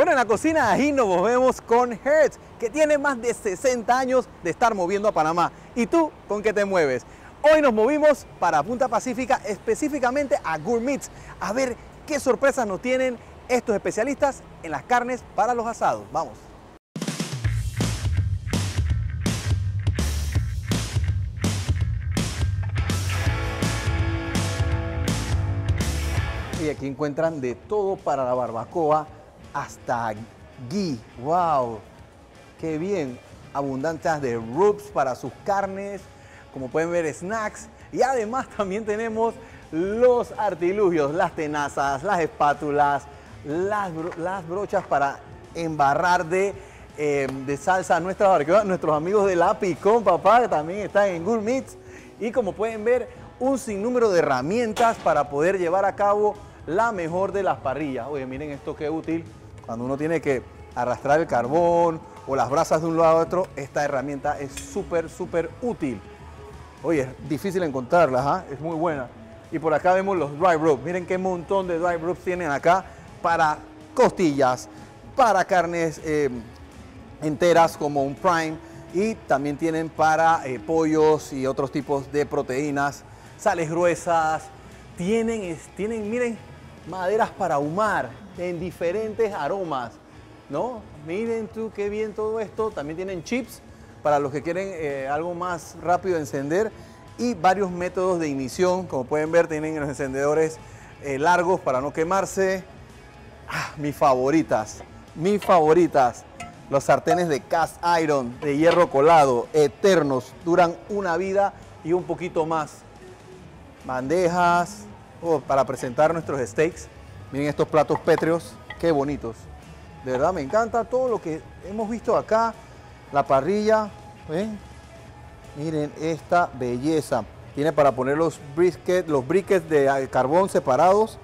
Bueno, en la cocina ahí nos movemos con Hertz, que tiene más de 60 años de estar moviendo a Panamá. ¿Y tú con qué te mueves? Hoy nos movimos para Punta Pacífica, específicamente a Gourmits, a ver qué sorpresas nos tienen estos especialistas en las carnes para los asados. Vamos. Y aquí encuentran de todo para la barbacoa, hasta ghee. ¡Wow! ¡Qué bien! Abundantes de rubs para sus carnes, como pueden ver, snacks. Y además también tenemos los artilugios, las tenazas, las espátulas, las brochas para embarrar de salsa a nuestras barbacoas. Nuestros amigos de La Picón, papá, que también están en Gourmits. Y como pueden ver, un sinnúmero de herramientas para poder llevar a cabo la mejor de las parrillas. Oye, miren esto qué útil. Cuando uno tiene que arrastrar el carbón o las brasas de un lado a otro, esta herramienta es súper útil. Oye, es difícil encontrarla, ¿eh? Es muy buena. Y por acá vemos los dry rubs. Miren qué montón de dry rubs tienen acá para costillas, para carnes enteras como un prime, y también tienen para pollos y otros tipos de proteínas, sales gruesas. Tienen, miren, maderas para ahumar en diferentes aromas, ¿no? Miren tú qué bien todo esto. También tienen chips para los que quieren algo más rápido de encender, y varios métodos de ignición. Como pueden ver, tienen los encendedores largos para no quemarse. Mis favoritas, los sartenes de cast iron, de hierro colado, eternos, duran una vida y un poquito más. Bandejas para presentar nuestros steaks. Miren estos platos pétreos, qué bonitos. De verdad me encanta todo lo que hemos visto acá. La parrilla, ¿ven? Miren esta belleza. Tiene para poner los briquettes de carbón separados.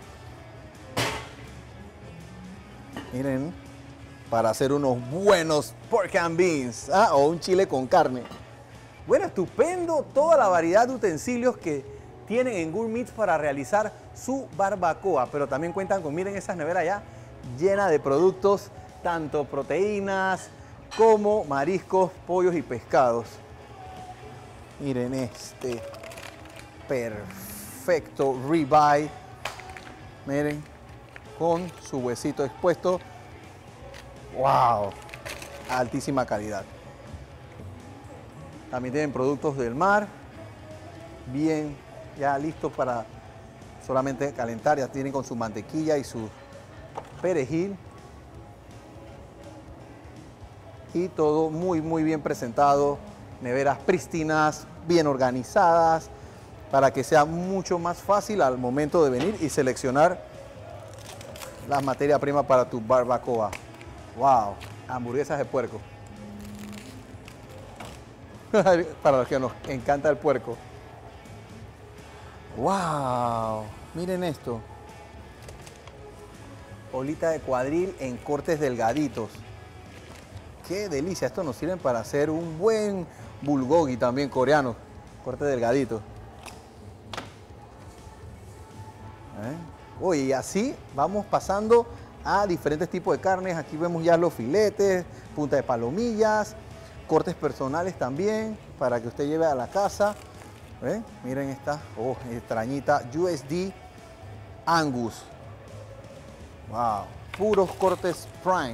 Miren, para hacer unos buenos pork and beans, o un chile con carne. Bueno, estupendo toda la variedad de utensilios que tienen en Gourmits para realizar su barbacoa, pero también cuentan con, miren esas neveras ya llenas de productos, tanto proteínas como mariscos, pollos y pescados. Miren este perfecto ribeye, miren, con su huesito expuesto. ¡Wow! Altísima calidad. También tienen productos del mar, bien, ya listos para solamente calentar. Ya tienen con su mantequilla y su perejil. Y todo muy bien presentado. Neveras prístinas, bien organizadas, para que sea mucho más fácil al momento de venir y seleccionar las materias primas para tu barbacoa. ¡Wow! Hamburguesas de puerco. Para los que nos encanta el puerco. ¡Wow! Miren esto. Olita de cuadril en cortes delgaditos. ¡Qué delicia! Esto nos sirve para hacer un buen bulgogi también coreano. Corte delgadito. Oye, y así vamos pasando a diferentes tipos de carnes. Aquí vemos ya los filetes, punta de palomillas, cortes personales también para que usted lleve a la casa. Miren esta extrañita USD Angus. Wow, puros cortes prime.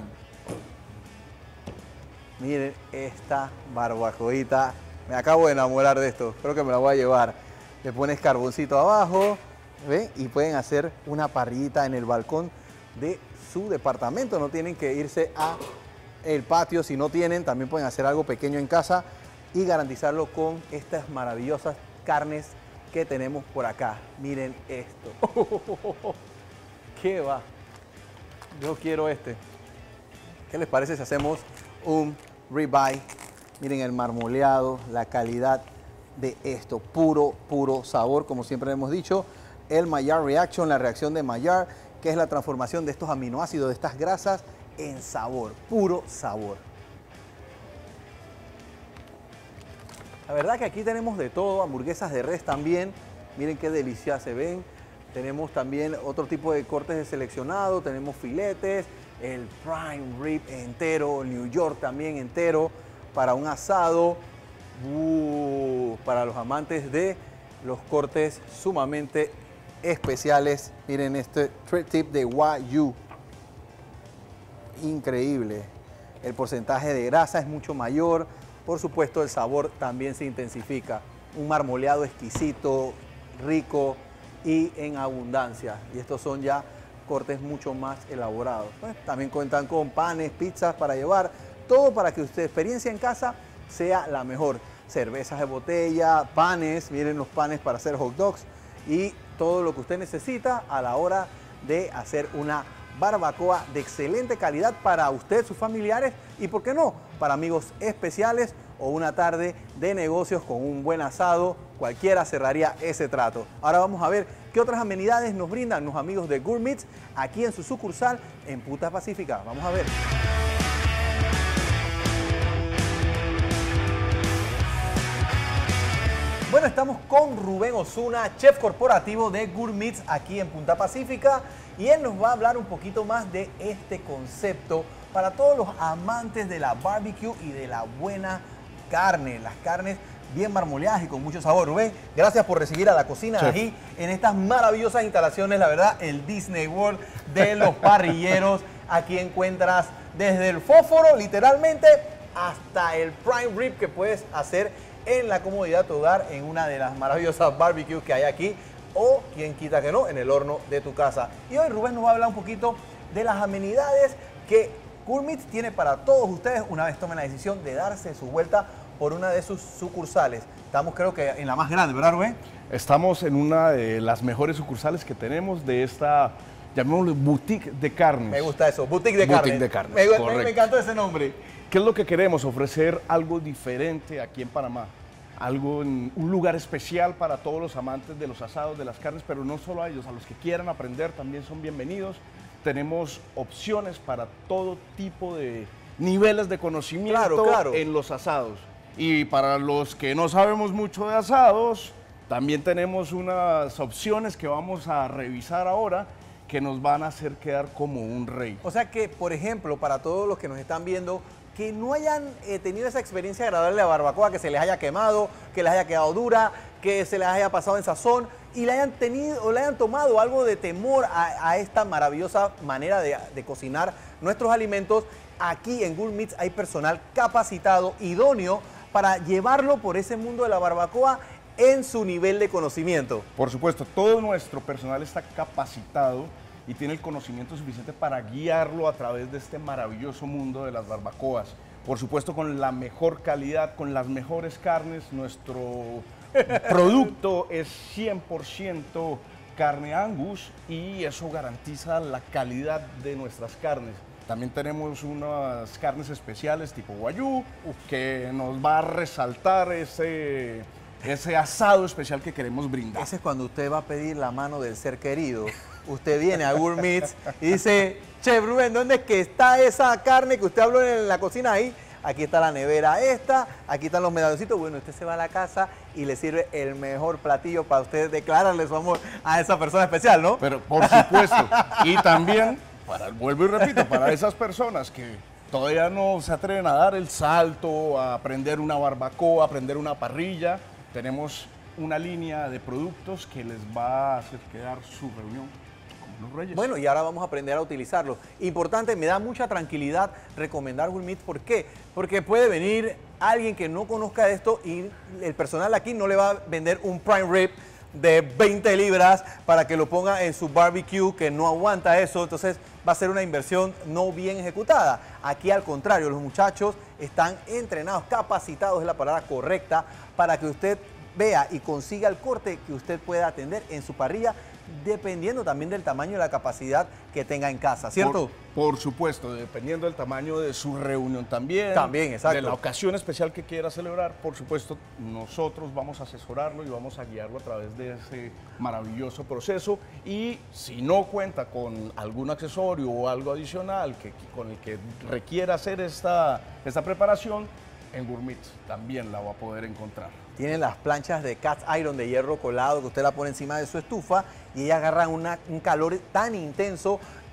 Miren esta barbacoita. Me acabo de enamorar de esto. Creo que me la voy a llevar. Le pones carboncito abajo, ¿ven? Y pueden hacer una parrillita en el balcón de su departamento. No tienen que irse a el patio. Si no tienen, también pueden hacer algo pequeño en casa y garantizarlo con estas maravillosas carnes que tenemos por acá. Miren esto. ¿Qué va? Yo quiero este. ¿Qué les parece si hacemos un ribeye? Miren el marmoleado, la calidad de esto. Puro sabor, como siempre hemos dicho. El Maillard Reaction, la reacción de Maillard, que es la transformación de estos aminoácidos, de estas grasas, en sabor. Puro sabor. La verdad que aquí tenemos de todo, hamburguesas de res también. Miren qué deliciosas se ven. Tenemos también otro tipo de cortes de seleccionado, tenemos filetes, el prime rib entero, New York también entero, para un asado, para los amantes de los cortes sumamente especiales. Miren este tri-tip de Wagyu, increíble. El porcentaje de grasa es mucho mayor, por supuesto el sabor también se intensifica. Un marmoleado exquisito, rico y en abundancia. Y estos son ya cortes mucho más elaborados. También cuentan con panes, pizzas para llevar, todo para que su experiencia en casa sea la mejor. Cervezas de botella, panes, miren los panes para hacer hot dogs y todo lo que usted necesita a la hora de hacer una barbacoa de excelente calidad para usted, sus familiares y, ¿por qué no?, para amigos especiales o una tarde de negocios con un buen asado. Cualquiera cerraría ese trato. Ahora vamos a ver qué otras amenidades nos brindan los amigos de Gourmits aquí en su sucursal en Punta Pacífica. Vamos a ver. Bueno, estamos con Rubén Osuna, chef corporativo de Gourmits aquí en Punta Pacífica, y él nos va a hablar un poquito más de este concepto para todos los amantes de la barbecue y de la buena carne, las carnes bien marmoleadas y con mucho sabor. Rubén, gracias por recibir a la cocina de aquí en estas maravillosas instalaciones, la verdad, el Disney World de los parrilleros. Aquí encuentras desde el fósforo, literalmente, hasta el prime rib que puedes hacer en la comodidad de tu hogar, en una de las maravillosas barbecues que hay aquí, o quien quita que no, en el horno de tu casa. Y hoy Rubén nos va a hablar un poquito de las amenidades que Gourmits tiene para todos ustedes una vez tomen la decisión de darse su vuelta por una de sus sucursales. Estamos, creo que en la más grande, ¿verdad, Rubén? Estamos en una de las mejores sucursales que tenemos de esta, llamémoslo, boutique de carnes. Me gusta eso, boutique de carnes. Boutique de carnes, me encantó ese nombre. ¿Qué es lo que queremos? Ofrecer algo diferente aquí en Panamá. Algo en un lugar especial para todos los amantes de los asados, de las carnes, pero no solo a ellos, a los que quieran aprender también son bienvenidos. Tenemos opciones para todo tipo de niveles de conocimiento en los asados. Y para los que no sabemos mucho de asados, también tenemos unas opciones que vamos a revisar ahora que nos van a hacer quedar como un rey. O sea que, por ejemplo, para todos los que nos están viendo, que no hayan tenido esa experiencia agradable de la barbacoa, que se les haya quemado, que les haya quedado dura, que se les haya pasado en sazón y le hayan tenido o le hayan tomado algo de temor a esta maravillosa manera de cocinar nuestros alimentos, aquí en Gourmits hay personal capacitado, idóneo, para llevarlo por ese mundo de la barbacoa en su nivel de conocimiento. Por supuesto, todo nuestro personal está capacitado y tiene el conocimiento suficiente para guiarlo a través de este maravilloso mundo de las barbacoas. Por supuesto, con la mejor calidad, con las mejores carnes. Nuestro producto es 100% carne Angus y eso garantiza la calidad de nuestras carnes. También tenemos unas carnes especiales tipo Wagyu que nos va a resaltar ese asado especial que queremos brindar. Ese es cuando usted va a pedir la mano del ser querido. Usted viene a Gourmits y dice, Chef Rubén, ¿dónde es que está esa carne que usted habló en la cocina ahí? Aquí está la nevera esta, aquí están los medalloncitos. Bueno, usted se va a la casa y le sirve el mejor platillo para usted declararle su amor a esa persona especial, ¿no? Pero por supuesto. Y también, vuelvo y repito, para esas personas que todavía no se atreven a dar el salto, a aprender una barbacoa, a aprender una parrilla, tenemos una línea de productos que les va a hacer quedar su reunión como los reyes. Bueno, y ahora vamos a aprender a utilizarlo. Importante, me da mucha tranquilidad recomendar Gourmits. ¿Por qué? Porque puede venir alguien que no conozca esto y el personal aquí no le va a vender un prime rib de 20 libras para que lo ponga en su barbecue, que no aguanta eso. Entonces va a ser una inversión no bien ejecutada. Aquí al contrario, los muchachos están entrenados, capacitados, es la palabra correcta, para que usted vea y consiga el corte que usted pueda atender en su parrilla, dependiendo también del tamaño y la capacidad que tenga en casa, ¿cierto? Por supuesto, dependiendo del tamaño de su reunión también. También, exacto. De la ocasión especial que quiera celebrar, por supuesto, nosotros vamos a asesorarlo y vamos a guiarlo a través de ese maravilloso proceso. Y si no cuenta con algún accesorio o algo adicional con el que requiera hacer esta preparación, en Gourmits también la va a poder encontrar. Tienen las planchas de cast iron de hierro colado que usted la pone encima de su estufa y ellas agarran un calor tan intenso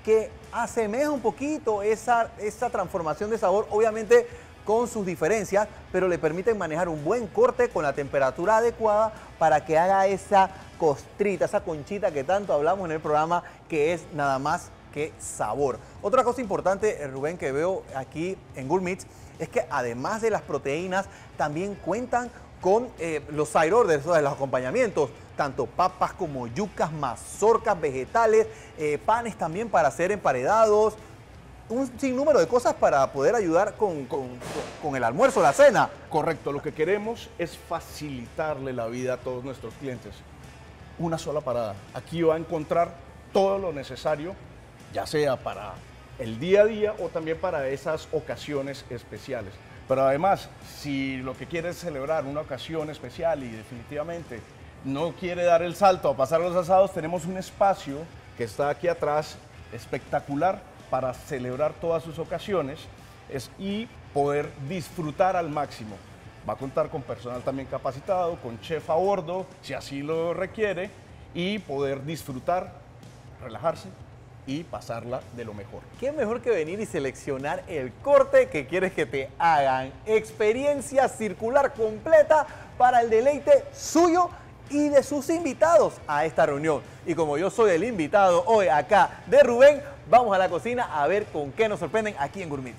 que asemeja un poquito esa transformación de sabor, obviamente con sus diferencias, pero le permiten manejar un buen corte con la temperatura adecuada para que haga esa costrita, esa conchita que tanto hablamos en el programa, que es nada más que sabor. Otra cosa importante, Rubén, que veo aquí en Gourmits, es que además de las proteínas, también cuentan con los side orders, o sea, los acompañamientos, tanto papas como yucas, mazorcas, vegetales, panes también para hacer emparedados, un sinnúmero de cosas para poder ayudar con el almuerzo, la cena. Correcto, lo que queremos es facilitarle la vida a todos nuestros clientes. Una sola parada. Aquí va a encontrar todo lo necesario, ya sea para el día a día o también para esas ocasiones especiales. Pero además, si lo que quiere es celebrar una ocasión especial y definitivamente no quiere dar el salto a pasar los asados, tenemos un espacio que está aquí atrás espectacular para celebrar todas sus ocasiones y poder disfrutar al máximo. Va a contar con personal también capacitado, con chef a bordo, si así lo requiere, y poder disfrutar, relajarse y pasarla de lo mejor. ¿Qué mejor que venir y seleccionar el corte que quieres que te hagan? Experiencia circular completa para el deleite suyo y de sus invitados a esta reunión. Y como yo soy el invitado hoy acá de Rubén, vamos a la cocina a ver con qué nos sorprenden aquí en Gourmits.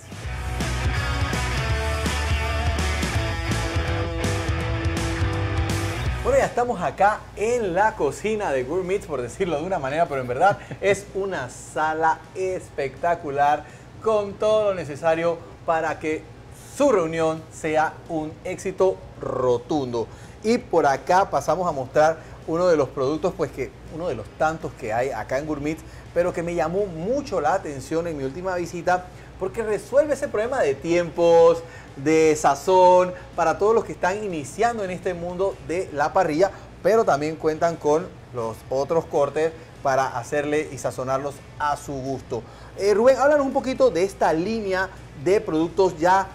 Bueno, ya estamos acá en la cocina de Gourmits, por decirlo de una manera, pero en verdad es una sala espectacular con todo lo necesario para que su reunión sea un éxito rotundo. Y por acá pasamos a mostrar uno de los productos, pues que uno de los tantos que hay acá en Gourmits, pero que me llamó mucho la atención en mi última visita, porque resuelve ese problema de tiempos, de sazón, para todos los que están iniciando en este mundo de la parrilla, pero también cuentan con los otros cortes para hacerle y sazonarlos a su gusto. Rubén, háblanos un poquito de esta línea de productos ya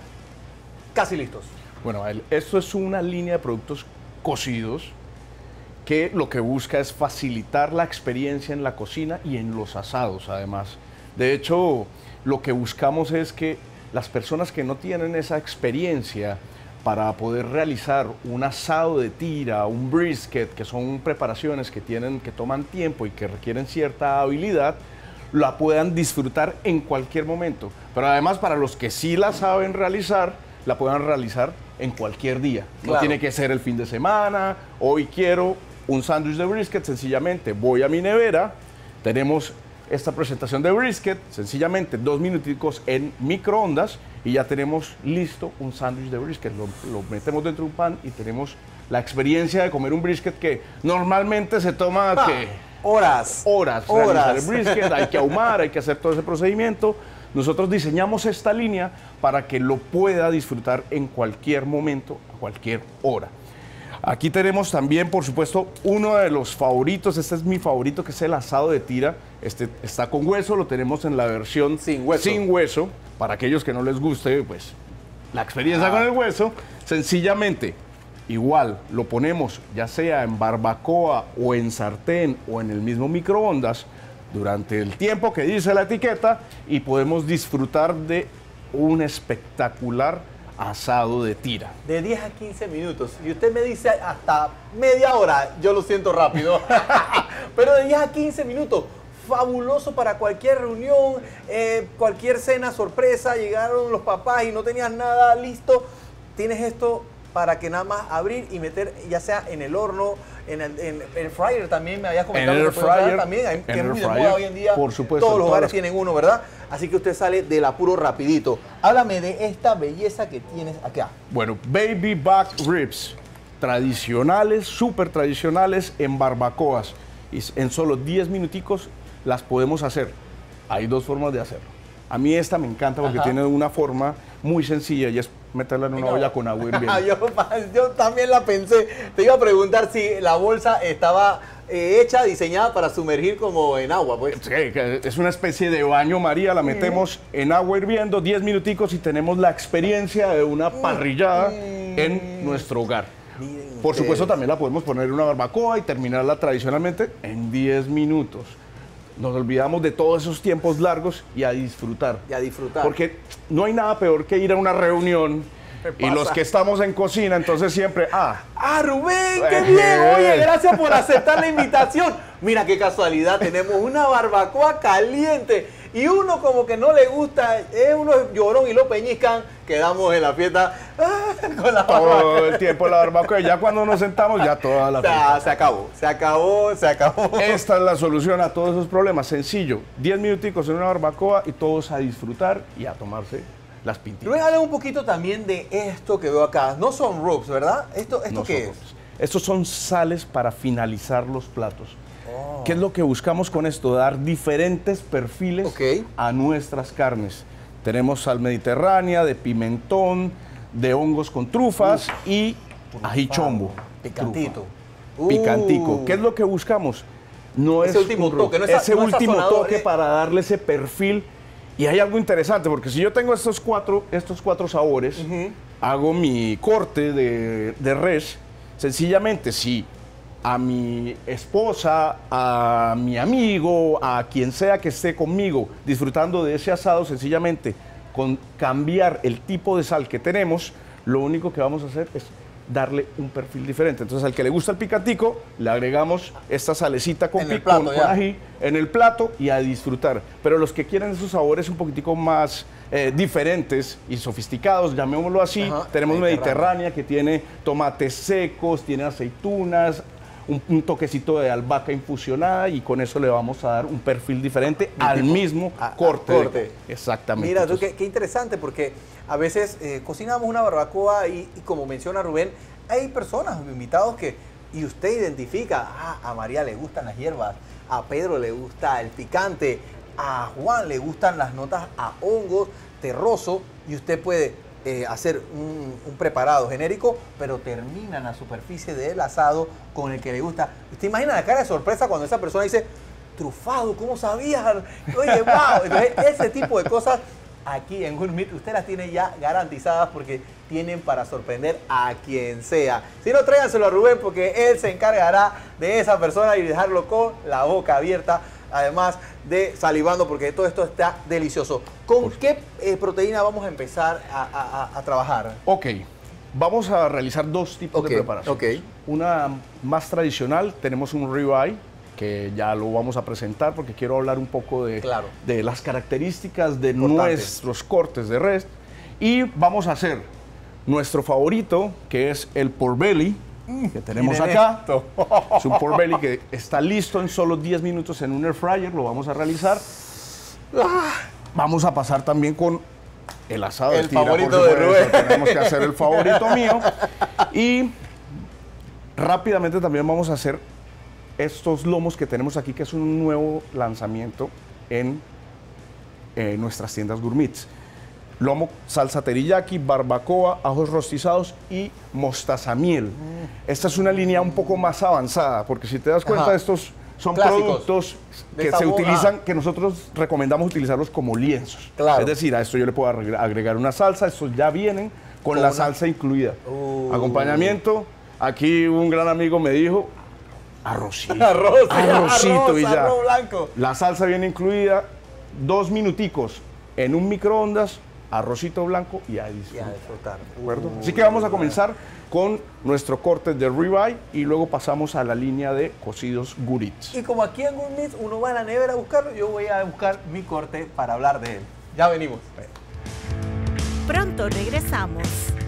casi listos. Bueno, esto es una línea de productos cocidos que lo que busca es facilitar la experiencia en la cocina y en los asados, además. De hecho, lo que buscamos es que las personas que no tienen esa experiencia para poder realizar un asado de tira, un brisket, que son preparaciones que toman tiempo y que requieren cierta habilidad, la puedan disfrutar en cualquier momento. Pero además, para los que sí la saben realizar, la puedan realizar en cualquier día. Claro. No tiene que ser el fin de semana. Hoy quiero un sándwich de brisket, sencillamente voy a mi nevera, tenemos esta presentación de brisket, sencillamente 2 minuticos en microondas y ya tenemos listo un sándwich de brisket. Lo metemos dentro de un pan y tenemos la experiencia de comer un brisket que normalmente se toma horas. Realizar el brisket, hay que ahumar, hay que hacer todo ese procedimiento. Nosotros diseñamos esta línea para que lo pueda disfrutar en cualquier momento, a cualquier hora. Aquí tenemos también, por supuesto, uno de los favoritos. Este es mi favorito, que es el asado de tira. Este está con hueso, lo tenemos en la versión sin hueso. Para aquellos que no les guste, pues, la experiencia con el hueso, sencillamente, igual, lo ponemos ya sea en barbacoa o en sartén o en el mismo microondas durante el tiempo que dice la etiqueta y podemos disfrutar de un espectacular asado de tira. De 10 a 15 minutos. Y usted me dice hasta media hora, yo lo siento rápido. Pero de 10 a 15 minutos, fabuloso para cualquier reunión, cualquier cena sorpresa, llegaron los papás y no tenías nada listo. Tienes esto para que nada más abrir y meter, ya sea en el horno, en el fryer también me habías comentado. En el fryer también, que es muy de moda hoy en día. Por supuesto. Todos los hogares tienen uno, ¿verdad? Así que usted sale del apuro rapidito. Háblame de esta belleza que tienes acá. Bueno, baby back ribs, tradicionales, súper tradicionales en barbacoas. Y en solo 10 minuticos las podemos hacer. Hay 2 formas de hacerlo. A mí esta me encanta porque tiene una forma muy sencilla y es meterla en una olla con agua hirviendo. Yo también la pensé. Te iba a preguntar si la bolsa estaba hecha, diseñada para sumergir como en agua. Pues. Sí, es una especie de baño María, la metemos en agua hirviendo 10 minuticos y tenemos la experiencia de una parrillada en nuestro hogar. Por supuesto, también la podemos poner en una barbacoa y terminarla tradicionalmente en 10 minutos. nos olvidamos de todos esos tiempos largos y a disfrutar. Y a disfrutar. Porque no hay nada peor que ir a una reunión y los que estamos en cocina, entonces siempre, Rubén, qué bien, oye, gracias por aceptar la invitación. Mira qué casualidad, tenemos una barbacoa caliente y uno como que no le gusta, es uno llorón y lo peñiscan, quedamos en la fiesta con la barbacoa. todo el tiempo la barbacoa y ya cuando nos sentamos ya toda la fiesta. Se acabó. Esta es la solución a todos esos problemas, sencillo, 10 minuticos en una barbacoa y todos a disfrutar y a tomarse las pintitas. Rubén, habla un poquito también de esto que veo acá. No son rubs, ¿verdad? ¿Esto No qué son es? rubs. Estos son sales para finalizar los platos. ¿Qué es lo que buscamos con esto? Dar diferentes perfiles a nuestras carnes. Tenemos sal mediterránea, de pimentón, de hongos con trufas y ají chombo. Picantito. Picantico. ¿Qué es lo que buscamos? No ese es último un toque, ese último toque para darle ese perfil. Y hay algo interesante, porque si yo tengo estos cuatro sabores, hago mi corte de res, sencillamente si a mi esposa, a mi amigo, a quien sea que esté conmigo disfrutando de ese asado, sencillamente con cambiar el tipo de sal que tenemos, lo único que vamos a hacer es darle un perfil diferente. Entonces, al que le gusta el picantico, le agregamos esta salecita con ají en el plato y a disfrutar. Pero los que quieren esos sabores un poquitico más diferentes y sofisticados, llamémoslo así, tenemos Mediterránea, que tiene tomates secos, tiene aceitunas, un toquecito de albahaca infusionada, y con eso le vamos a dar un perfil diferente al mismo corte. Exactamente. Mira, tú, qué interesante, porque a veces cocinamos una barbacoa y como menciona Rubén, hay personas, invitados y usted identifica, a María le gustan las hierbas, a Pedro le gusta el picante, a Juan le gustan las notas a hongos, terroso, y usted puede hacer un preparado genérico, pero termina en la superficie del asado con el que le gusta. ¿Usted imagina la cara de sorpresa cuando esa persona dice, trufado, ¿cómo sabías? Oye, wow. Entonces, ese tipo de cosas aquí en Gourmet usted las tiene ya garantizadas, porque tienen para sorprender a quien sea. Si no, tráiganselo a Rubén, porque él se encargará de esa persona y dejarlo con la boca abierta, además de salivando, porque todo esto está delicioso. ¿Con qué proteína vamos a empezar a trabajar? Ok, vamos a realizar dos tipos de preparaciones. Una más tradicional, tenemos un ribeye, que ya lo vamos a presentar porque quiero hablar un poco de las características de nuestros cortes de res. Y vamos a hacer nuestro favorito, que es el pork belly, que tenemos acá. Es un pork belly que está listo en solo 10 minutos en un air fryer, lo vamos a realizar. Vamos a pasar también con el asado de tira, favorito de Rubén. Tenemos que hacer el favorito mío. Y rápidamente también vamos a hacer estos lomos que tenemos aquí, que es un nuevo lanzamiento en nuestras tiendas gourmets. Lomo, salsa teriyaki, barbacoa, ajos rostizados y mostaza miel. Esta es una línea un poco más avanzada, porque si te das cuenta, estos son productos que se utilizan, que nosotros recomendamos utilizarlos como lienzos. Es decir, a esto yo le puedo agregar una salsa, estos ya vienen con la salsa incluida. Acompañamiento, aquí un gran amigo me dijo, arrocito. Arrocito y ya. Arroz blanco. La salsa viene incluida, 2 minuticos en un microondas, arrocito blanco y a disfrutar. ¿De acuerdo? Así que vamos a comenzar con nuestro corte de ribeye y luego pasamos a la línea de cocidos Gourmet. Y como aquí en Gourmet uno va a la nevera a buscarlo, yo voy a buscar mi corte para hablar de él. Ya venimos. Pronto regresamos.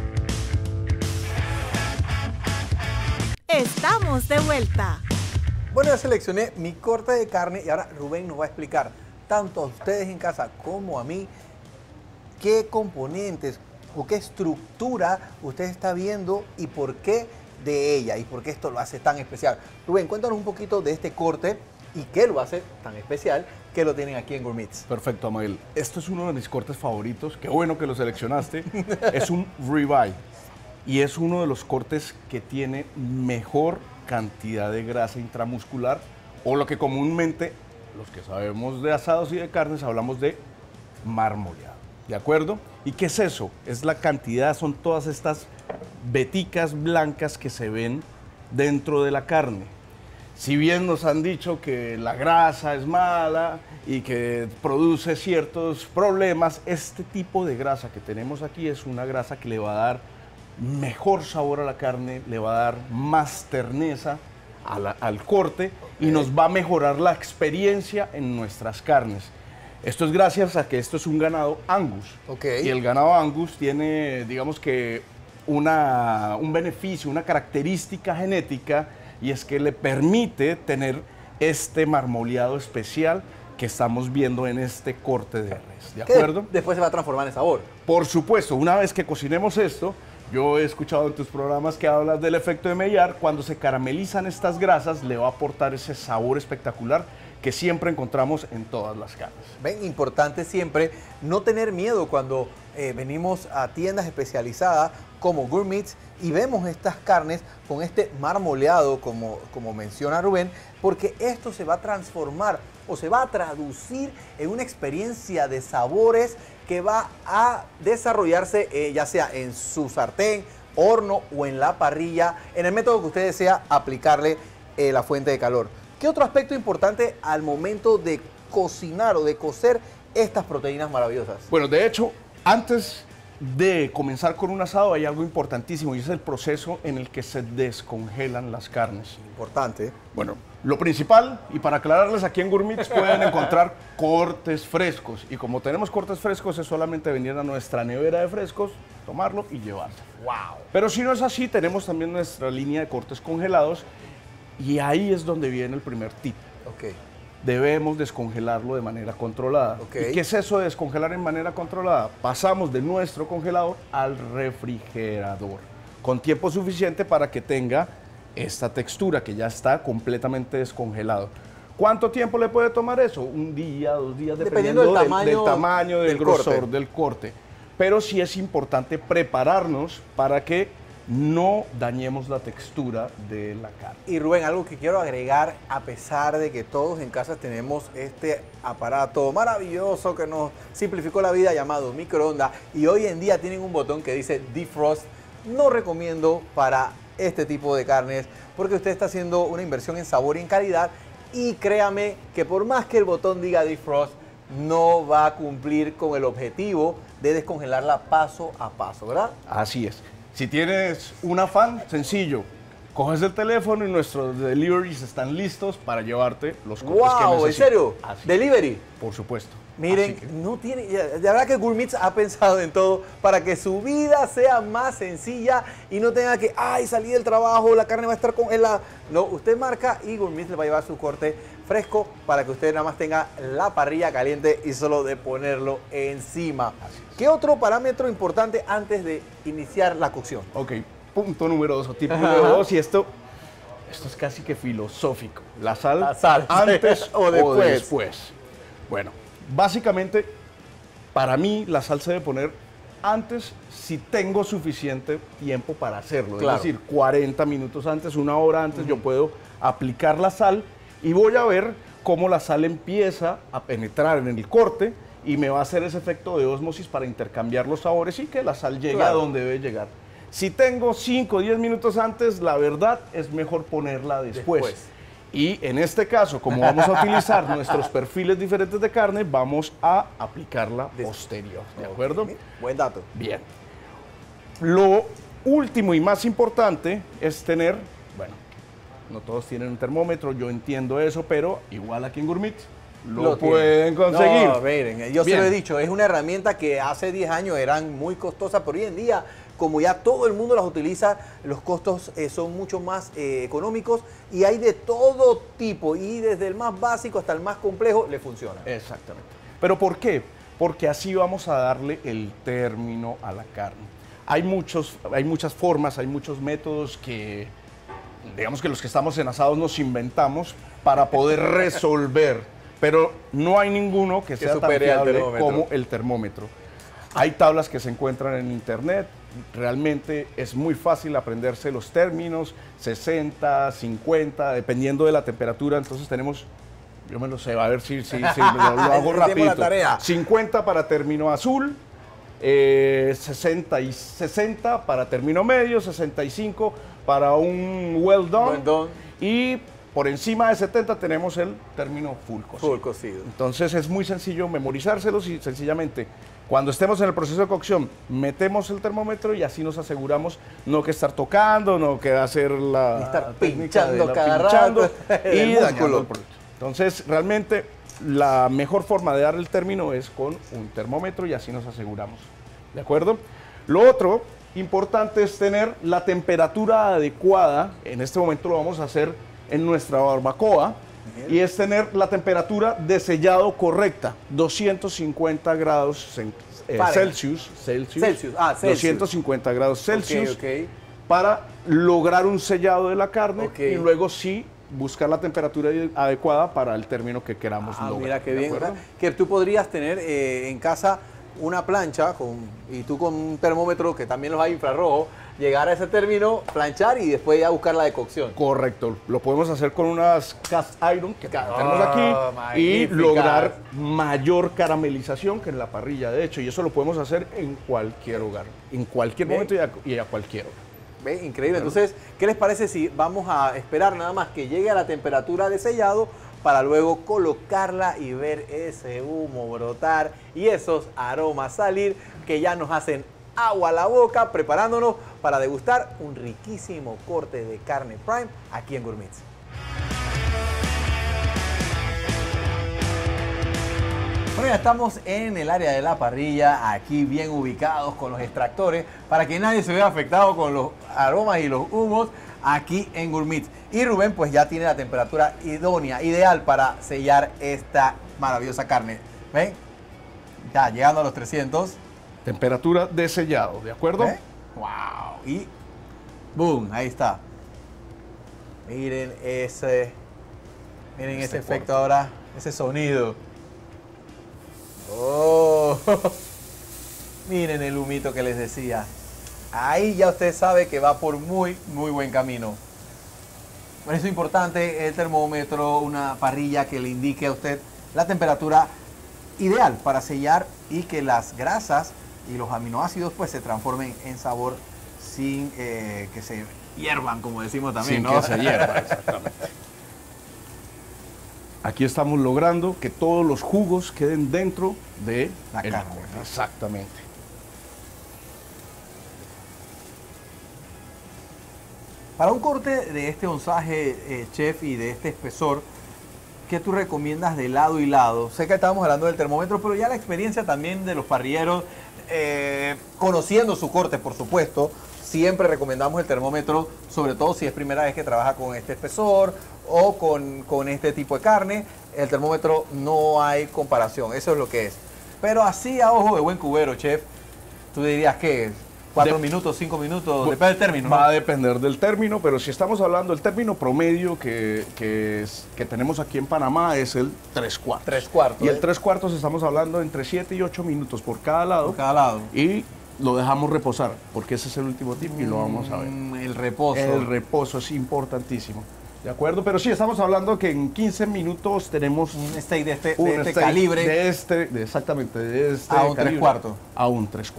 Estamos de vuelta. Bueno, ya seleccioné mi corte de carne y ahora Rubén nos va a explicar, tanto a ustedes en casa como a mí, qué componentes o qué estructura usted está viendo y por qué de ella y por qué esto lo hace tan especial. Rubén, cuéntanos un poquito de este corte y qué lo hace tan especial que lo tienen aquí en Gourmets. Perfecto, Amael. Esto es uno de mis cortes favoritos. Qué bueno que lo seleccionaste. Es un ribeye y es uno de los cortes que tiene mejor cantidad de grasa intramuscular, o lo que comúnmente los que sabemos de asados y de carnes hablamos de marmoleado. ¿De acuerdo? ¿Y qué es eso? Es la cantidad, son todas estas veticas blancas que se ven dentro de la carne. Si bien nos han dicho que la grasa es mala y que produce ciertos problemas, este tipo de grasa que tenemos aquí es una grasa que le va a dar mejor sabor a la carne, le va a dar más terneza al corte y nos va a mejorar la experiencia en nuestras carnes. Esto es gracias a que esto es un ganado Angus. Y el ganado Angus tiene, digamos que, un beneficio, una característica genética, y es que le permite tener este marmoleado especial que estamos viendo en este corte de res. ¿De acuerdo? Después se va a transformar en sabor. Por supuesto, una vez que cocinemos esto, yo he escuchado en tus programas que hablas del efecto de Maillard, cuando se caramelizan estas grasas le va a aportar ese sabor espectacular que siempre encontramos en todas las carnes. Ven, importante siempre no tener miedo cuando venimos a tiendas especializadas como Gourmets y vemos estas carnes con este marmoleado, como menciona Rubén, porque esto se va a transformar o se va a traducir en una experiencia de sabores que va a desarrollarse ya sea en su sartén, horno o en la parrilla, en el método que usted desea aplicarle la fuente de calor. ¿Qué otro aspecto importante al momento de cocinar o de cocer estas proteínas maravillosas? Bueno, de hecho, antes de comenzar con un asado hay algo importantísimo y es el proceso en el que se descongelan las carnes. Importante. Bueno, lo principal, y para aclararles, aquí en Gourmets pueden encontrar cortes frescos. Y como tenemos cortes frescos, es solamente venir a nuestra nevera de frescos, tomarlo y llevarse. ¡Wow! Pero si no es así, tenemos también nuestra línea de cortes congelados y ahí es donde viene el primer tip. Ok. Debemos descongelarlo de manera controlada. Ok. ¿Y qué es eso de descongelar en manera controlada? Pasamos de nuestro congelador al refrigerador con tiempo suficiente para que tenga esta textura que ya está completamente descongelado. ¿Cuánto tiempo le puede tomar eso? Un día, 2 días, dependiendo del tamaño, del grosor del corte. Pero sí es importante prepararnos para que no dañemos la textura de la carne. Y Rubén, algo que quiero agregar, a pesar de que todos en casa tenemos este aparato maravilloso que nos simplificó la vida llamado microondas y hoy en día tienen un botón que dice defrost, no recomiendo para este tipo de carnes porque usted está haciendo una inversión en sabor y en calidad y créame que por más que el botón diga defrost, no va a cumplir con el objetivo de descongelarla paso a paso, ¿verdad? Así es. Si tienes un afán, sencillo, coges el teléfono y nuestros deliveries están listos para llevarte los cortes que necesitas. ¿En serio? Así. ¿Delivery? Por supuesto. Miren, no tiene, de verdad que Gourmets ha pensado en todo para que su vida sea más sencilla y no tenga que, ay, salí del trabajo, la carne va a estar congelada. No, usted marca y Gourmets le va a llevar su corte fresco para que usted nada más tenga la parrilla caliente y solo de ponerlo encima. ¿Qué otro parámetro importante antes de iniciar la cocción? Ok, punto número 2 o tip número 2 y esto es casi que filosófico. La sal antes o después. Bueno, básicamente, para mí la sal se debe poner antes si tengo suficiente tiempo para hacerlo. Claro. Es decir, 40 minutos antes, 1 hora antes, yo puedo aplicar la sal y voy a ver cómo la sal empieza a penetrar en el corte y me va a hacer ese efecto de ósmosis para intercambiar los sabores y que la sal llegue a donde debe llegar. Si tengo 5 o 10 minutos antes, la verdad es mejor ponerla después. Y en este caso, como vamos a utilizar nuestros perfiles diferentes de carne, vamos a aplicarla posterior, ¿de acuerdo? Buen dato. Bien. Lo último y más importante es tener, bueno, no todos tienen un termómetro, yo entiendo eso, pero igual aquí en Gourmets lo pueden conseguir. No, miren, yo se lo he dicho, es una herramienta que hace 10 años eran muy costosas, pero hoy en día, como ya todo el mundo las utiliza, los costos son mucho más económicos y hay de todo tipo y desde el más básico hasta el más complejo le funciona. Exactamente. ¿Pero por qué? Porque así vamos a darle el término a la carne. Hay muchas formas, hay muchos métodos que, digamos que los que estamos en asados nos inventamos para poder resolver. Pero no hay ninguno que sea tan fiable como el termómetro. Hay tablas que se encuentran en internet. Realmente es muy fácil aprenderse los términos, 60, 50, dependiendo de la temperatura. Entonces tenemos, yo me lo sé, a ver si lo hago rapidito. 50 para término azul, 60 para término medio, 65 para un well done. Y por encima de 70 tenemos el término full cocido. Full cocido. Entonces es muy sencillo memorizárselos y sencillamente cuando estemos en el proceso de cocción metemos el termómetro y así nos aseguramos no que estar tocando, no que hacer la estar técnica de pinchando cada rato y el dañando músculo. el producto. Entonces realmente la mejor forma de dar el término es con un termómetro y así nos aseguramos. ¿De acuerdo? Lo otro importante es tener la temperatura adecuada. En este momento lo vamos a hacer en nuestra barbacoa. Y es tener la temperatura de sellado correcta, 250 grados Celsius, Celsius. 250 grados Celsius, Ok. para lograr un sellado de la carne Ok. y luego sí buscar la temperatura adecuada para el término que queramos lograr. Mira qué ¿de bien. acuerdo? Que tú podrías tener en casa una plancha y tú con un termómetro, que también los hay infrarrojo, llegar a ese término, planchar y después ya buscar la decocción. Correcto, lo podemos hacer con unas cast iron que tenemos aquí y magníficas. lograr mayor caramelización que en la parrilla, de hecho, y eso lo podemos hacer en cualquier hogar, en cualquier Bien. momento y a cualquier hora. ¿Ve? Increíble. Entonces, ¿qué les parece si vamos a esperar nada más que llegue a la temperatura de sellado para luego colocarla y ver ese humo brotar y esos aromas salir que ya nos hacen agua a la boca, preparándonos para degustar un riquísimo corte de carne prime aquí en Gourmits? Bueno, ya estamos en el área de la parrilla, aquí bien ubicados con los extractores, para que nadie se vea afectado con los aromas y los humos aquí en Gourmits. Y Rubén pues ya tiene la temperatura idónea, ideal para sellar esta maravillosa carne. ¿Ven? Ya llegando a los 300. Temperatura de sellado, ¿de acuerdo? ¿Ve? ¡Wow! Y ¡boom! Ahí está. Miren ese efecto ahora, ese sonido. ¡Oh! Miren el humito que les decía. Ahí ya usted sabe que va por muy buen camino. Por eso es importante el termómetro, una parrilla que le indique a usted la temperatura ideal para sellar y que las grasas y los aminoácidos pues se transformen en sabor sin que se hiervan, como decimos también, Sin ¿no? que se hierva, exactamente. Aquí estamos logrando que todos los jugos queden dentro de La el carne, corte. ¿no? Exactamente. Para un corte de este onzaje, chef, y de este espesor, ¿qué tú recomiendas de lado y lado? Sé que estábamos hablando del termómetro, pero ya la experiencia también de los parrilleros, conociendo su corte, por supuesto, siempre recomendamos el termómetro, sobre todo si es primera vez que trabaja con este espesor o con este tipo de carne. El termómetro no hay comparación, eso es lo que es. Pero así a ojo de buen cubero, chef, tú dirías que 4 minutos, 5 minutos, depende del término, ¿no? Va a depender del término, pero si estamos hablando del término promedio que tenemos aquí en Panamá es el 3/4. 3/4. Y el 3/4 estamos hablando entre 7 y 8 minutos por cada lado. Por cada lado. Y lo dejamos reposar, porque ese es el último tip y lo vamos a ver. El reposo. El reposo es importantísimo. ¿De acuerdo? Pero sí, estamos hablando que en 15 minutos tenemos Un steak de este steak calibre. Exactamente, de este A un calibre, 3/4. A un 3/4.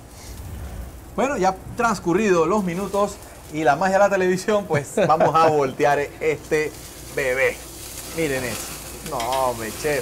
Bueno, ya transcurridos los minutos y la magia de la televisión, pues vamos a voltear este bebé. Miren eso. No, hombre, chef.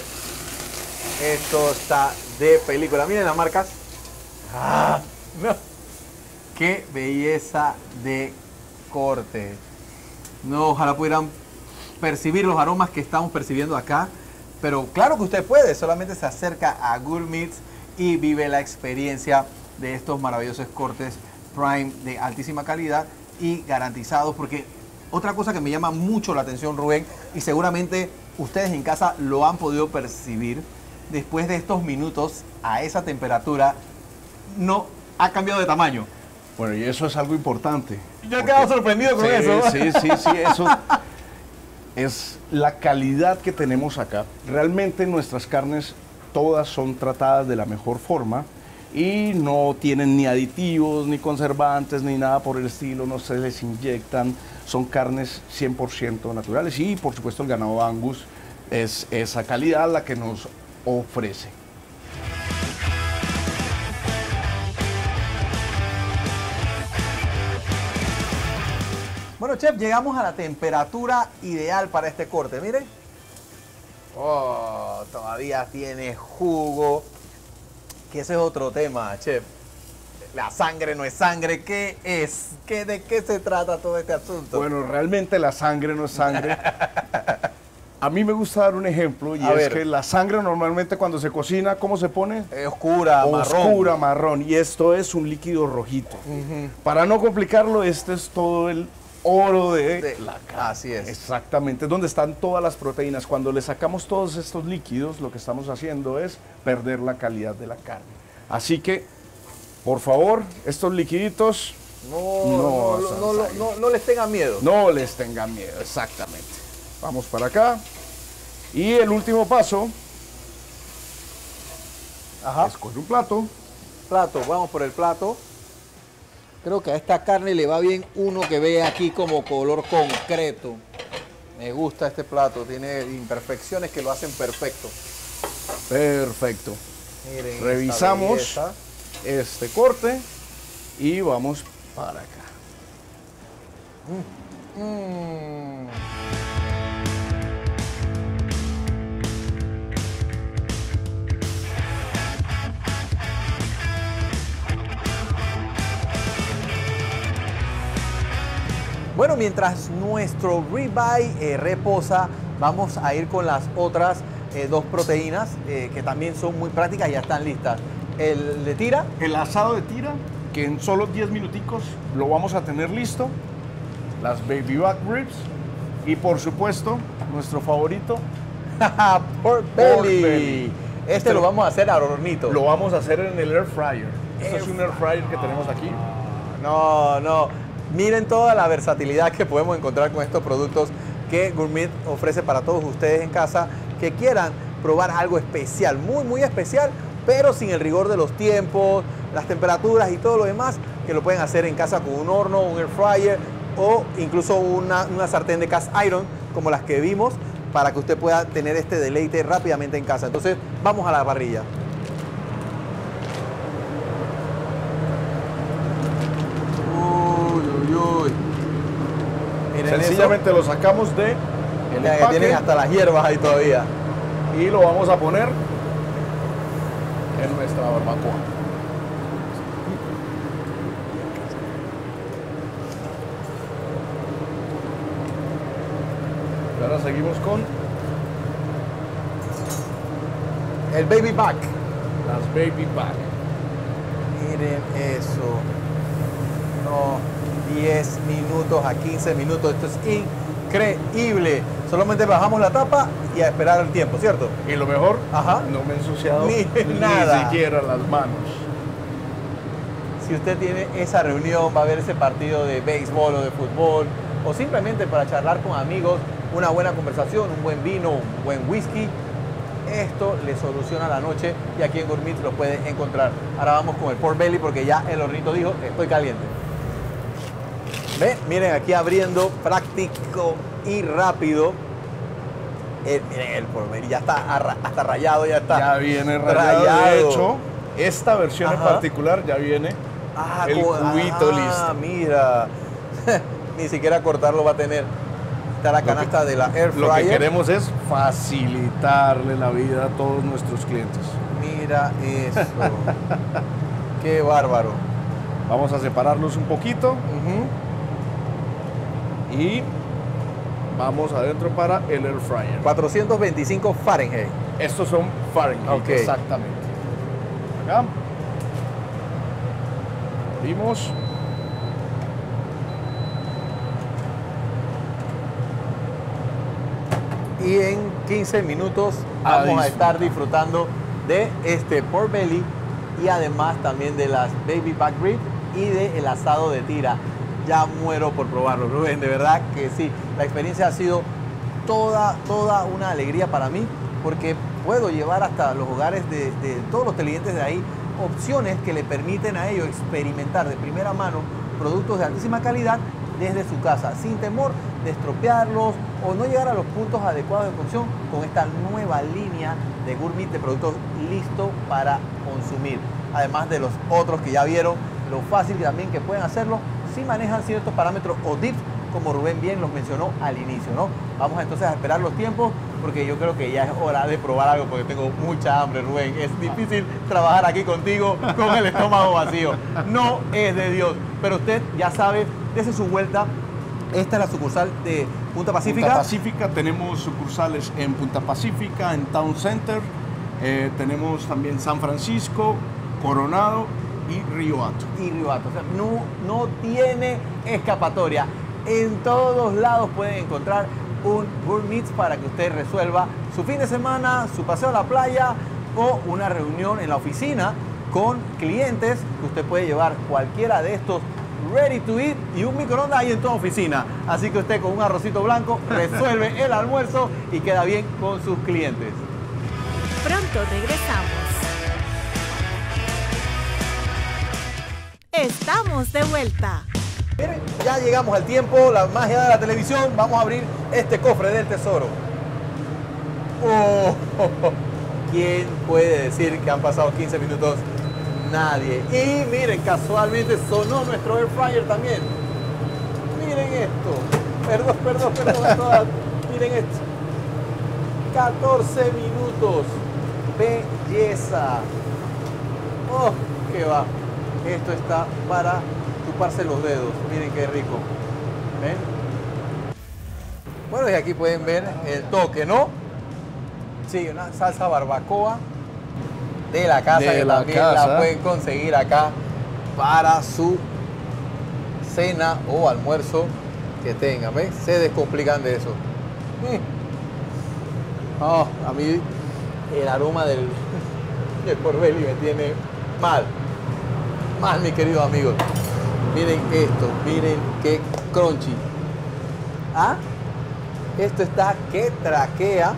Esto está de película. Miren las marcas. ¡Ah! No. Qué belleza de corte. No, ojalá pudieran percibir los aromas que estamos percibiendo acá. Pero claro que usted puede, solamente se acerca a Gourmits y vive la experiencia de estos maravillosos cortes prime de altísima calidad y garantizados, porque otra cosa que me llama mucho la atención, Rubén, y seguramente ustedes en casa lo han podido percibir, después de estos minutos a esa temperatura, no ha cambiado de tamaño. Bueno, y eso es algo importante. Yo he quedado sorprendido con eso. Sí, eso es la calidad que tenemos acá. Realmente nuestras carnes todas son tratadas de la mejor forma y no tienen ni aditivos, ni conservantes, ni nada por el estilo, no se les inyectan, son carnes 100% naturales y por supuesto el ganado Angus es esa calidad la que nos ofrece. Bueno, chef, llegamos a la temperatura ideal para este corte. Miren. Oh, todavía tiene jugo. Que ese es otro tema, chef. La sangre no es sangre. ¿Qué es? ¿De qué se trata todo este asunto? Bueno, realmente la sangre no es sangre. A mí me gusta dar un ejemplo y A es ver. que la sangre normalmente cuando se cocina, ¿cómo se pone? Es oscura, marrón. Oscura, marrón. Y esto es un líquido rojito. Para no complicarlo, este es todo el oro de la carne. Así es. Exactamente, es donde están todas las proteínas. Cuando le sacamos todos estos líquidos, lo que estamos haciendo es perder la calidad de la carne. Así que, por favor, estos liquiditos No les tengan miedo. no les tengan miedo, exactamente. Vamos para acá. Y el último paso, Ajá. escoge un plato. Plato, vamos por el plato. Creo que a esta carne le va bien uno que ve aquí como color concreto. Me gusta este plato, tiene imperfecciones que lo hacen perfecto. Perfecto. Miren esta Revisamos belleza. este corte y vamos para acá. Mm. Bueno, mientras nuestro ribeye reposa, vamos a ir con las otras dos proteínas que también son muy prácticas y ya están listas. El de tira, El asado de tira, que en solo 10 minuticos lo vamos a tener listo. Las baby back ribs. Y por supuesto, nuestro favorito, pork belly. Pork belly. Este lo vamos a hacer al hornito. lo vamos a hacer en el air fryer. Este Air es un air fryer que tenemos aquí. No. Miren toda la versatilidad que podemos encontrar con estos productos que Gourmet ofrece para todos ustedes en casa que quieran probar algo especial, muy especial, pero sin el rigor de los tiempos, las temperaturas y todo lo demás, que lo pueden hacer en casa con un horno, un air fryer o incluso una sartén de cast iron como las que vimos para que usted pueda tener este deleite rápidamente en casa. Entonces, vamos a la parrilla. Uy. Miren Sencillamente lo sacamos de el eso. Que empaque tienen hasta las hierbas ahí todavía. y lo vamos a poner en nuestra barbacoa. Y ahora seguimos con El baby back. las baby back. Miren eso. No, 10 minutos a 15 minutos. Esto es increíble. Solamente bajamos la tapa y a esperar el tiempo, ¿cierto? Y lo mejor, Ajá. no me he ensuciado Ni nada. siquiera las manos. Si usted tiene esa reunión, va a ver ese partido de béisbol o de fútbol, o simplemente para charlar con amigos, una buena conversación, un buen vino, un buen whisky, esto le soluciona la noche y aquí en Gourmet lo puede encontrar. Ahora vamos con el pork belly porque ya el hornito dijo, estoy caliente. ¿Ven? Miren, aquí abriendo, práctico y rápido. Miren el pork belly, ya está hasta rayado, ya está. Ya viene rallado. De hecho, esta versión en Ajá. particular ya viene el cubito listo. Mira, ni siquiera cortarlo va a tener. Está la canasta de la air fryer. Lo que queremos es facilitarle la vida a todos nuestros clientes. Mira eso. Qué bárbaro. Vamos a separarlos un poquito Ujú. y vamos adentro para el air fryer. 425 Fahrenheit. Estos son Fahrenheit, Ok. exactamente. Acá. Abrimos. Y en 15 minutos vamos a estar disfrutando de este pork belly y además también de las baby back ribs y del asado de tira. Ya muero por probarlo, Rubén, de verdad que sí. La experiencia ha sido toda una alegría para mí porque puedo llevar hasta los hogares de todos los televidentes de ahí opciones que le permiten a ellos experimentar de primera mano productos de altísima calidad desde su casa, sin temor de estropearlos o no llegar a los puntos adecuados de función con esta nueva línea de Gourmet de productos listos para consumir. Además de los otros que ya vieron, lo fácil también que pueden hacerlo si manejan ciertos parámetros o tips como Rubén bien los mencionó al inicio, ¿no? Vamos entonces a esperar los tiempos porque yo creo que ya es hora de probar algo porque tengo mucha hambre, Rubén. Es difícil trabajar aquí contigo con el estómago vacío. No es de Dios, pero usted ya sabe, desde su vuelta, esta es la sucursal de Punta Pacífica. Punta Pacífica, tenemos sucursales en Punta Pacífica, en Town Center, tenemos también San Francisco, Coronado y Río Hato. Y Río Hato, o sea, no tiene escapatoria. En todos lados pueden encontrar un Gourmet para que usted resuelva su fin de semana, su paseo a la playa o una reunión en la oficina con clientes que usted puede llevar cualquiera de estos ready to eat y un microondas ahí en toda oficina. Así que usted con un arrocito blanco resuelve el almuerzo y queda bien con sus clientes. Pronto regresamos. Estamos de vuelta. Miren, ya llegamos al tiempo, la magia de la televisión. Vamos a abrir este cofre del tesoro. Oh, ¿quién puede decir que han pasado 15 minutos? Nadie. Y miren, casualmente sonó nuestro air fryer también. Miren esto. Perdón. Miren esto. 14 minutos. Belleza. Oh, qué va. Esto está para chuparse los dedos. Miren qué rico. ¿Ven? Bueno, y aquí pueden ver el toque, ¿no? Sí, una salsa barbacoa de la casa, que también la pueden conseguir acá para su cena o almuerzo que tengan. ¿Ves? Se descomplican de eso. Oh, a mí el aroma del pork belly me tiene mal, mis queridos amigos. Miren esto, miren qué crunchy. ¿Ah? Esto está que traquea.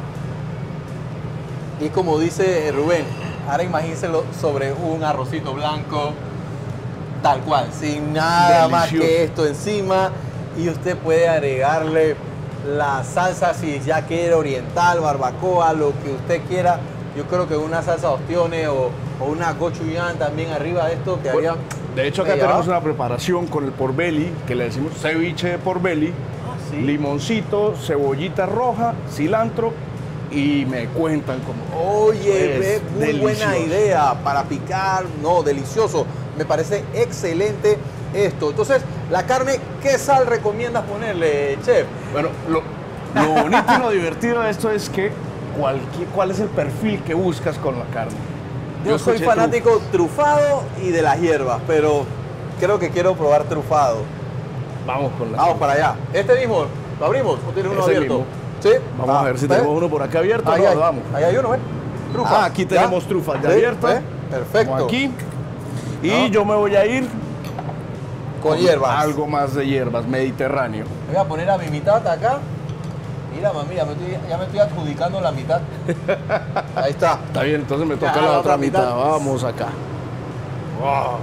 Y como dice Rubén, ahora imagínenselo sobre un arrocito blanco, tal cual, sin nada más que esto encima. Y usted puede agregarle la salsa si ya quiere oriental, barbacoa, lo que usted quiera. Yo creo que una salsa ostiones o una gochujang también arriba de esto quedaría. De hecho, acá tenemos una preparación con el pork belly, que le decimos ceviche de pork belly, ¿sí? Limoncito, cebollita roja, cilantro, y me cuentan como... Oye, muy buena idea para picar, no, delicioso. Me parece excelente esto. Entonces, la carne, ¿qué sal recomiendas ponerle, chef? Bueno, lo bonito y lo divertido de esto es que ¿cuál es el perfil que buscas con la carne? Yo soy fanático trufado y de las hierbas, pero creo que quiero probar trufado. Vamos con la Vamos para allá. ¿Este mismo lo abrimos o tienes uno abierto? Mismo. ¿Sí? Vamos a ver si tenemos uno por acá abierto. Ahí, no, vamos. Ahí hay uno, ¿ves? Trufa. Aquí tenemos trufas ya abiertas. Perfecto. Vamos aquí. Y yo me voy a ir con hierbas. Algo más de hierbas, mediterráneo. Voy a poner a mi mitad acá. Mira, mami, ya me estoy adjudicando la mitad. Ahí está. Está bien, entonces me toca la otra mitad. Vamos acá. Wow.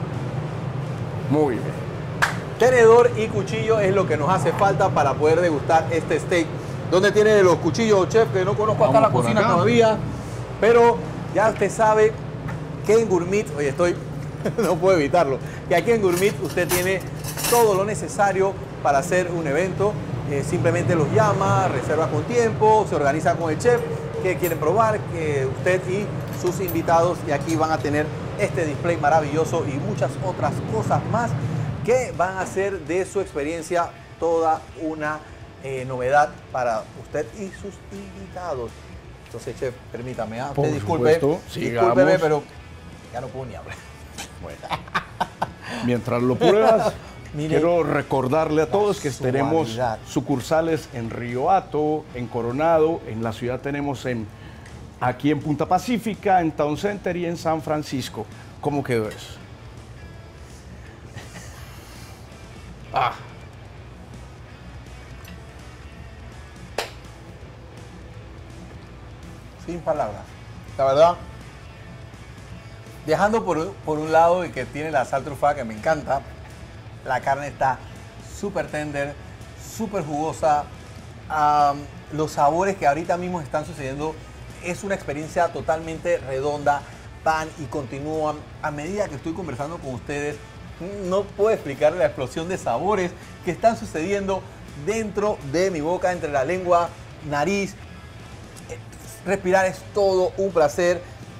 Muy bien. Tenedor y cuchillo es lo que nos hace falta para poder degustar este steak. ¿Dónde tiene los cuchillos, chef? Que no conozco acá la cocina todavía. Pero ya usted sabe que en Gourmet, oye, no puedo evitarlo, que aquí en Gourmet usted tiene todo lo necesario para hacer un evento. Simplemente los llama, reserva con tiempo, se organiza con el chef que quieren probar, que usted y sus invitados, y aquí van a tener este display maravilloso y muchas otras cosas más que van a hacer de su experiencia toda una novedad para usted y sus invitados. Entonces, chef, permítame, usted discúlpeme, pero ya no puedo ni hablar. Bueno. Mientras lo pruebas, quiero recordarle a todos que tenemos sucursales en Río Hato, en Coronado, en la ciudad tenemos aquí en Punta Pacífica, en Town Center y en San Francisco. ¿Cómo quedó eso? Sin palabras. La verdad, dejando por un lado y que tiene la sal trufada que me encanta, la carne está súper tender, súper jugosa. Los sabores que ahorita mismo están sucediendo es una experiencia totalmente redonda, van y continúan. A medida que estoy conversando con ustedes, No puedo explicarle la explosión de sabores que están sucediendo dentro de mi boca, entre la lengua, nariz. Respirar es todo un placer.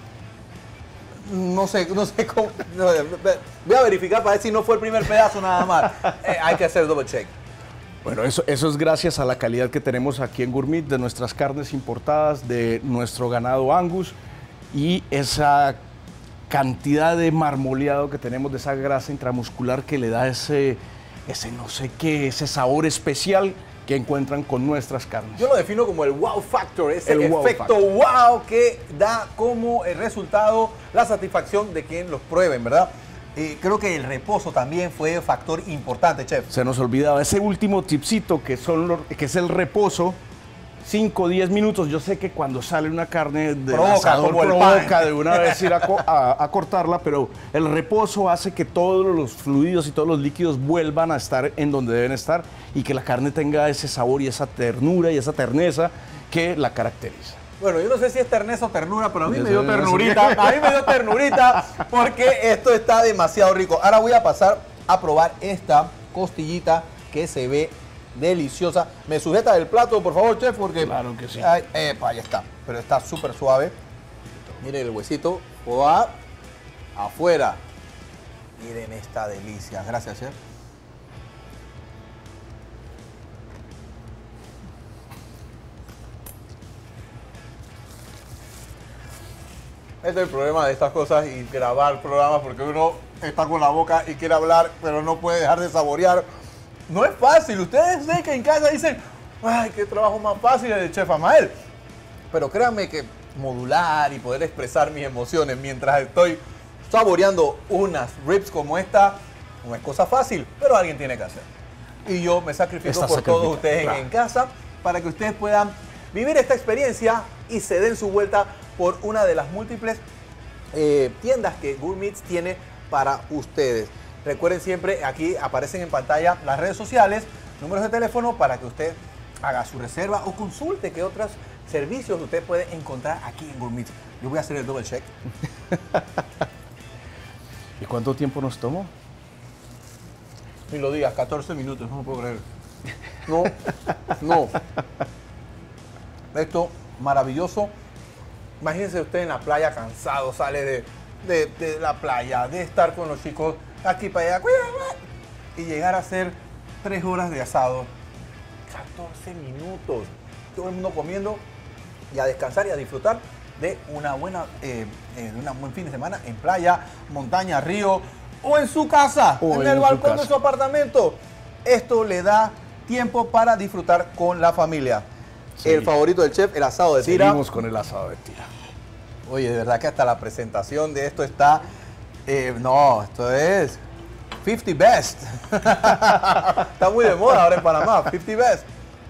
No sé cómo. Voy a verificar para ver si no fue el primer pedazo nada más. Hay que hacer double check. Bueno, eso es gracias a la calidad que tenemos aquí en Gourmet, de nuestras carnes importadas, de nuestro ganado Angus y esa cantidad de marmoleado que tenemos, de esa grasa intramuscular que le da ese no sé qué, ese sabor especial que encuentran con nuestras carnes. Yo lo defino como el wow factor, ese El wow efecto factor. wow que da como el resultado la satisfacción de quien los prueben, ¿verdad? Creo que el reposo también fue factor importante, chef. Se nos olvidaba ese último tipcito que es el reposo, 5 o 10 minutos. Yo sé que cuando sale una carne del asador como el provoca pan. de una vez ir a cortarla, pero el reposo hace que todos los fluidos y todos los líquidos vuelvan a estar en donde deben estar y que la carne tenga ese sabor y esa ternura y esa terneza que la caracteriza. Bueno, yo no sé si es terneza o ternura, pero a mí Yo me dio sé. ternurita. A mí me dio ternurita porque esto está demasiado rico. Ahora voy a pasar a probar esta costillita que se ve deliciosa. Me sujeta el plato, por favor, chef, porque... Claro que sí. Ay, epa, ya está. Pero está súper suave. Miren el huesito. ¡Oa! Afuera. Miren esta delicia. Gracias, chef. Este es el problema de estas cosas y grabar programas, porque uno está con la boca y quiere hablar, pero no puede dejar de saborear. No es fácil. Ustedes sé que en casa dicen, ay, qué trabajo más fácil el de Chef Amael. Pero créanme que modular y poder expresar mis emociones mientras estoy saboreando unas ribs como esta, no es cosa fácil, pero alguien tiene que hacer. Y yo me sacrifico por todos ustedes en casa para que ustedes puedan vivir esta experiencia y se den su vuelta por una de las múltiples tiendas que Gourmet tiene para ustedes. Recuerden siempre, aquí aparecen en pantalla las redes sociales, números de teléfono para que usted haga su reserva o consulte qué otros servicios usted puede encontrar aquí en Gourmet. Yo voy a hacer el double check. ¿Y cuánto tiempo nos tomó? Ni lo digas, 14 minutos, no lo puedo creer. No, no. Esto, maravilloso. Imagínense usted en la playa cansado, sale de la playa, de estar con los chicos aquí para allá, y llegar a hacer 3 horas de asado. 14 minutos. Todo el mundo comiendo y a descansar y a disfrutar de una buena, un buen fin de semana en playa, montaña, río o en su casa, en el balcón de su apartamento. Esto le da tiempo para disfrutar con la familia. Sí. El favorito del chef, el asado de tira. Seguimos con el asado de tira. Oye, de verdad que hasta la presentación de esto está... no, esto es 50 Best. Está muy de moda ahora en Panamá, 50 Best.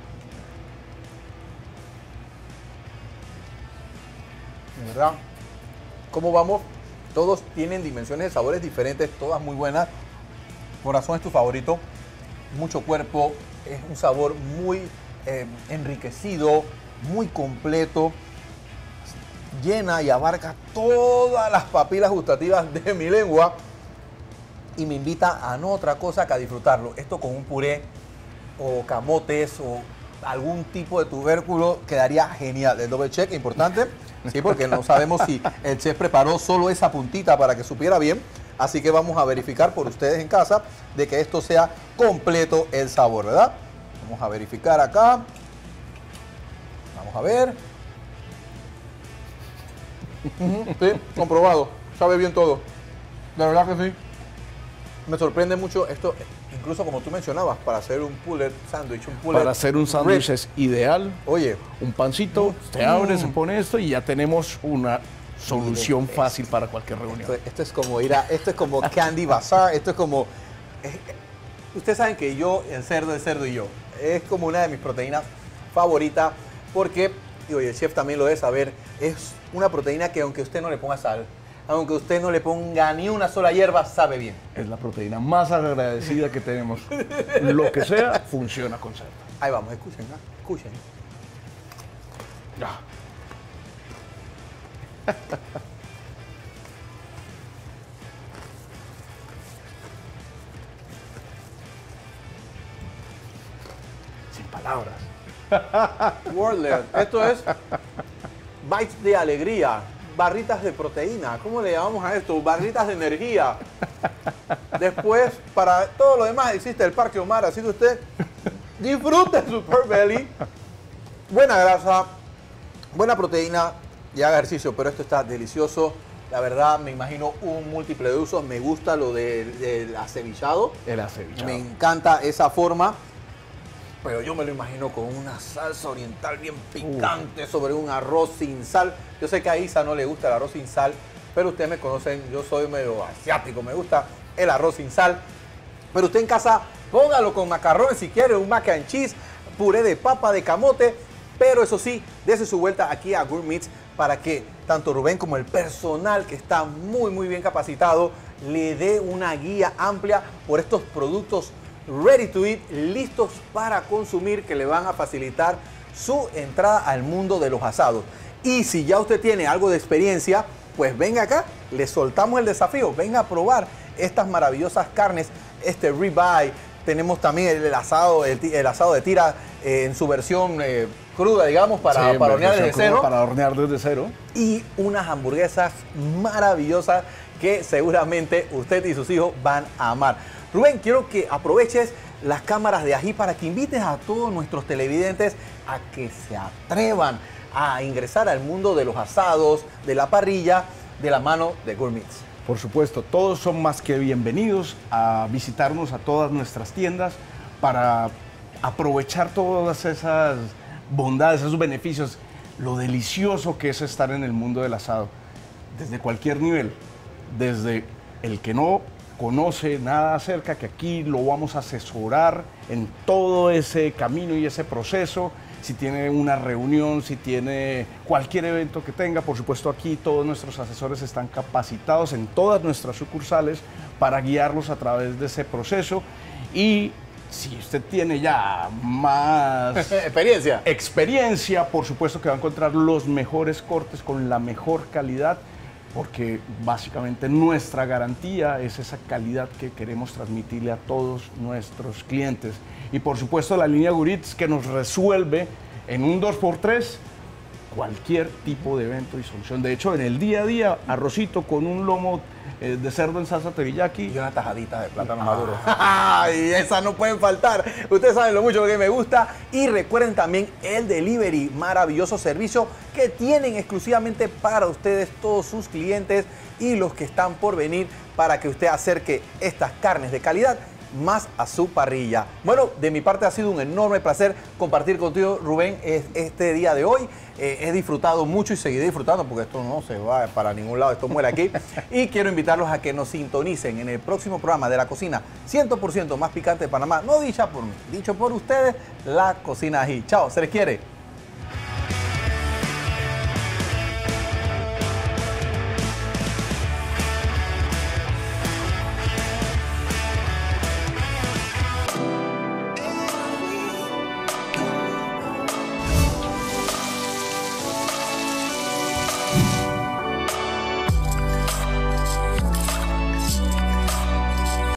De verdad, ¿cómo vamos? Todos tienen dimensiones de sabores diferentes, todas muy buenas. Corazón es tu favorito. Mucho cuerpo, es un sabor muy enriquecido, muy completo. Llena y abarca todas las papilas gustativas de mi lengua y me invita a no otra cosa que a disfrutarlo. Esto con un puré o camotes o algún tipo de tubérculo quedaría genial. El double check, importante, sí, porque no sabemos si el chef preparó solo esa puntita para que supiera bien. Así que vamos a verificar por ustedes en casa de que esto sea completo el sabor, ¿verdad? Vamos a verificar acá. Vamos a ver. Sí, comprobado. Sabe bien todo. De verdad que sí. Me sorprende mucho esto, incluso como tú mencionabas, para hacer un pulled sandwich. Para hacer un sándwich es ideal. Oye, un pancito, se abre, se pone esto y ya tenemos una solución fácil para cualquier reunión. Esto es como esto es como Candy Bazaar, esto es como... ustedes saben que yo, el cerdo y yo, es como una de mis proteínas favoritas porque, y oye, el chef también lo debe saber, es una proteína que aunque usted no le ponga sal, aunque usted no le ponga ni una sola hierba, sabe bien. Es la proteína más agradecida que tenemos. Lo que sea, funciona con cerdo. Ahí vamos, escuchen, ¿no? Escuchen. Ya. palabras. Wordler, esto es bites de alegría, barritas de proteína. ¿Cómo le llamamos a esto? Barritas de energía. Después, para todo lo demás existe el Parque Omar, así que usted disfrute su Pearl Belly. Buena grasa, buena proteína y haga ejercicio, pero esto está delicioso. La verdad, me imagino un múltiple de usos. Me gusta lo del acevillado. El acevichado. Me encanta esa forma. Pero yo me lo imagino con una salsa oriental bien picante sobre un arroz sin sal. Yo sé que a Isa no le gusta el arroz sin sal, pero ustedes me conocen, yo soy medio asiático, me gusta el arroz sin sal. Pero usted en casa, póngalo con macarrones si quiere, un mac and cheese, puré de papa, de camote. Pero eso sí, dése su vuelta aquí a Gourmets para que tanto Rubén como el personal, que está muy bien capacitado, le dé una guía amplia por estos productos ready to eat, listos para consumir, que le van a facilitar su entrada al mundo de los asados. Y si ya usted tiene algo de experiencia, pues venga acá, le soltamos el desafío, venga a probar estas maravillosas carnes, este ribeye. Tenemos también el asado de tira en su versión cruda, digamos, para hornear desde cero. Para hornear desde cero. Y unas hamburguesas maravillosas que seguramente usted y sus hijos van a amar. Rubén, quiero que aproveches las cámaras de Ají para que invites a todos nuestros televidentes a que se atrevan a ingresar al mundo de los asados, de la parrilla, de la mano de Gourmets. Por supuesto, todos son más que bienvenidos a visitarnos a todas nuestras tiendas para aprovechar todas esas bondades, esos beneficios, lo delicioso que es estar en el mundo del asado, desde cualquier nivel, desde el que no conoce nada acerca, que aquí lo vamos a asesorar en todo ese camino y ese proceso. Si tiene una reunión, si tiene cualquier evento que tenga, por supuesto aquí todos nuestros asesores están capacitados en todas nuestras sucursales para guiarlos a través de ese proceso. Y si usted tiene ya más experiencia, por supuesto que va a encontrar los mejores cortes con la mejor calidad, porque básicamente nuestra garantía es esa calidad que queremos transmitirle a todos nuestros clientes. Y por supuesto la línea Gourmets, que nos resuelve en un 2x3 cualquier tipo de evento y solución. De hecho, en el día a día, arrocito con un lomo de cerdo en salsa teriyaki y una tajadita de plátano maduro. ¡Ay! Esas no pueden faltar. Ustedes saben lo mucho que me gusta. Y recuerden también el delivery, maravilloso servicio que tienen exclusivamente para ustedes, todos sus clientes y los que están por venir, para que usted acerque estas carnes de calidad más a su parrilla. Bueno, de mi parte ha sido un enorme placer compartir contigo, Rubén, este día de hoy. He disfrutado mucho y seguiré disfrutando, porque esto no se va para ningún lado, esto muere aquí. Y quiero invitarlos a que nos sintonicen en el próximo programa de la cocina 100% más picante de Panamá. No dicha por mí, dicho por ustedes, la cocina Ají. Chao, se les quiere.